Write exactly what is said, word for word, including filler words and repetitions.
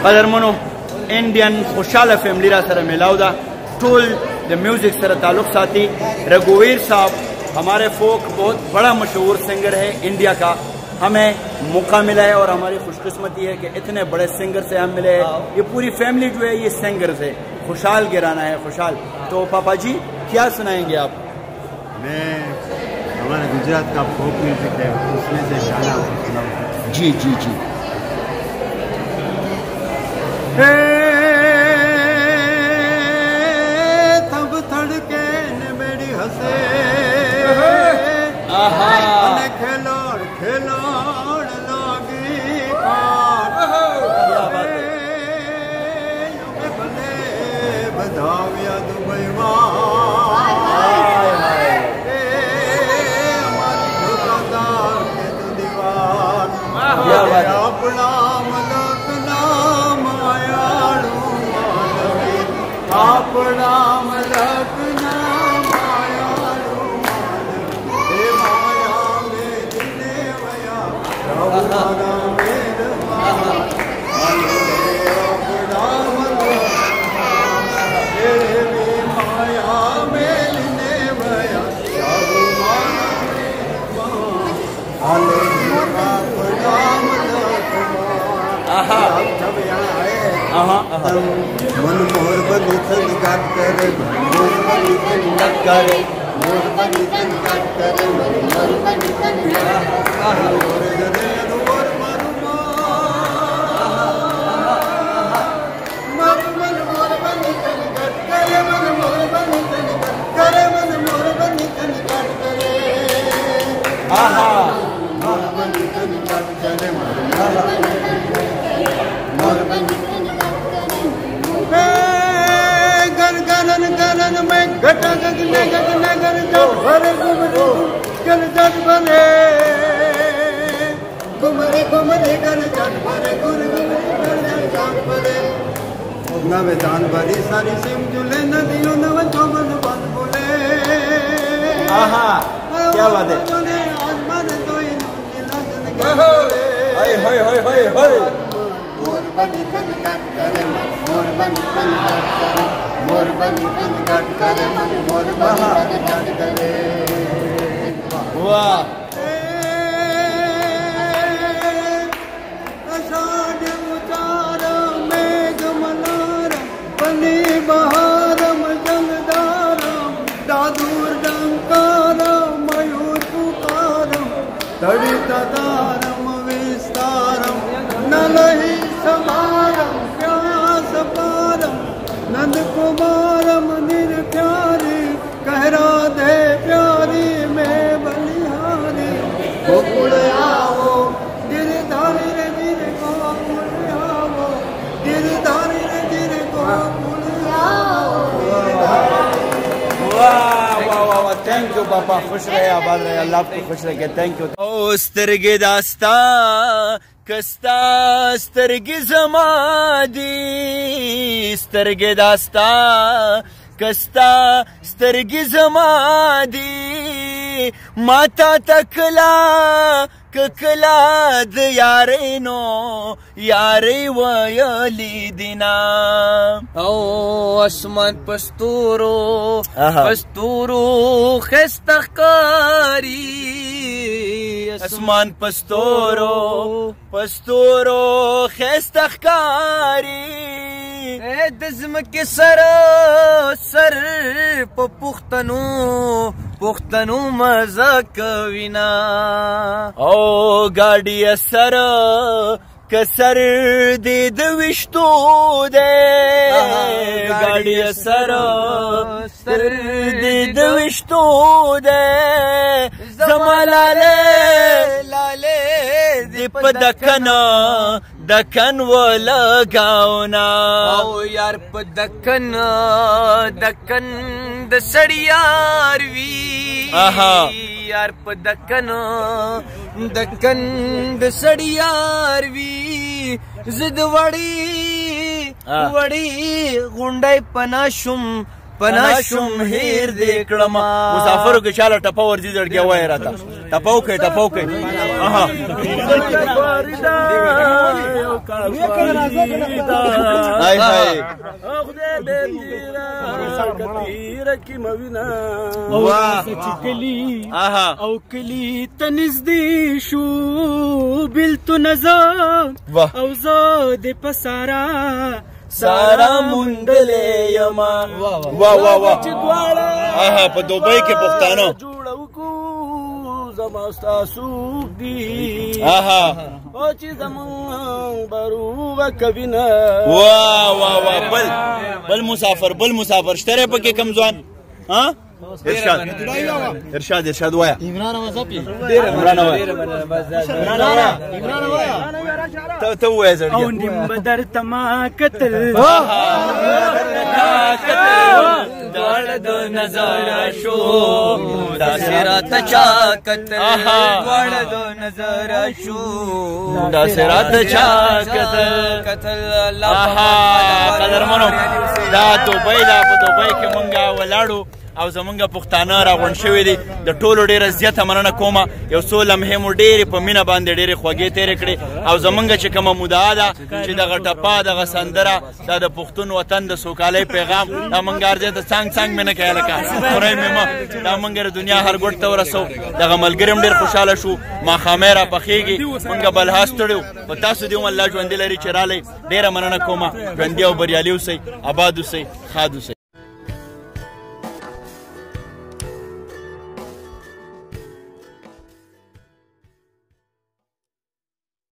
قدرمنو इंडियन खुशहाल फैमिली रा सर मिलाव दा टूल द म्यूजिक सर ताल्लुक साथी रघुवीर साहब हमारे फोक बहुत बड़ा मशहूर सिंगर है इंडिया का। हमें मौका मिला है और हमारी खुशकिस्मती है कि इतने बड़े सिंगर से हम मिले हैं। ये पूरी फैमिली जो है ये सिंगर से खुशहाल गिराना है खुशहाल। तो पापा जी क्या सुनाएंगे आप? मैं हमारे गुजरात का फोक म्यूजिक है उसमें से शाना। जी जी जी तब थड़के ने मेरी हंसे खेलोड़ खेलोड़ लागी भले बधाविया दुबई हमारी दुकानदार के तो दीवार अपना मलक नाम आयाड़ू मालवी अपना मलक नाम आयाड़ू मालवी माया में दिने वया अपना मेर अपना मलक माया में दिने वया मन मोर बगीचन गाट करे मोर बगीचन गाट करे मोर बगीचन गाट करे मोर बगीचन मोर जरे मोर मरुमा मन मन मोर बगीचन गाट करे मन मोर बगीचन गाट करे मन मोर बगीचन गाट करे आहा मोर बगीचन गाट करे मोर मोर बगीचन गन गन में घटा गग नगर नगर जब भरे घुमरे गन जग भरे घुमरे घुमरे गन जग भरे गुर घुमरे गन जग भरे नवे जान भरी सारी सिम जुले नदियों नव चौबन बन बोले आहा क्या बात है आसमान तो इन लगन हाय हाय हाय हाय हाय मोर बगीचन काट करे मोर बगीचन काट करे मोर बगीचन काट करे मोर बगीचन काट करे वाह अषाढ़ उतार मेघ मलार बनी बहारम जलदारम दादूर डंकार मयूर पुकारम तड़ित तारम विस्तारम नलहि समारम प्यास पारम नंद कुमारम निर प्यारी कहरा दे प्यारी में बलिहारी गोकुल आओ गिरधारी रे गिर गोकुल आओ गिरधारी रे गिर गोकुल आओ। वाह वाह वाह थैंक यू पापा खुश रहे आबाद रहे अल्लाह आपको खुश रखे थैंक यू। ओ स्तरगे दास्ता कस्ता स्तरगे ज़मादी स्तरगे दास्ता कस्ता स्तरगे ज़मादी माता तकला ककला द यारे नो यारे वयली दिना ओ आसमान पस्तूरो पस्तूरो खस्तकारी आसमान पस्तूरो पस्तूरो खस्तकारी ए दज़म के सर सर प पुख्तनू पुख्तनू मजा कविना ओ गाड़ी असर कसर दे दविश्तो दे गाड़ी असर सर दे दविश्तो दे जमालाले लाले दीप दखन दखन वो लगाओना ओ यार प दखन दखन दसड़ियारवी यार प दखन दखन दसड़ियारवी जिद वड़ी वड़ी गुंडाई पनाशुम پنا شم هیر دې کړم مسافرو کې چاله ټپه ورځي زړګیا وای راته ټپاو کوي ټپاو کوي اها هاي هاي اها او کلی تنزدې شو بلتو نظر او زاد پسارا سارا مندلې یما وا وا وا اها په دوبۍ کې پښتانه جوړو کو زما تاسو دی اها او چې زمون برو کبینا وا وا وا بل بل مسافر بل مسافر شتره پکې کم ځوان ها ارشاد ارشاد ارشاد وایا عمران وظفي عمران وایا عمران وایا عمران وایا ته ته وای زړګیا او نیم بدر تما قتل دوړ دو نظر شو داسې راته چا کتل دوړ دو نظر شو داسې راته چا کتل کتل الله قدرمنو دا دوبۍ دا په دوبۍ کې مونږه ولاړو او زمونږ پښتانه راغونډ شوي دي د ټولو ډېره زیاته مننه کومه یو څو لمحې مو ډېرې په مینه باندې ډېرې خوږې تېرې کړې او زمونږ چې کومه مدعا ده چې دغه ټپه دغه سندره دا د پښتون وطن د سوکالۍ پیغام دا مونږ هر ځای ته څانګ څانګ مې نه کوي لکه خورئ مې مه دا مونږ د دنیا هر ګوټ ته ورسو دغه ملګري هم ډېر خوشحاله شو ماښامۍ را پخېږي مونږ بلحاظ تړو په تاسو دې هم الله ژوندي لري چې رالی ډېره مننه کومه ژوندي او بریالي اوسئ آباد اوسئ ښاد اوسئ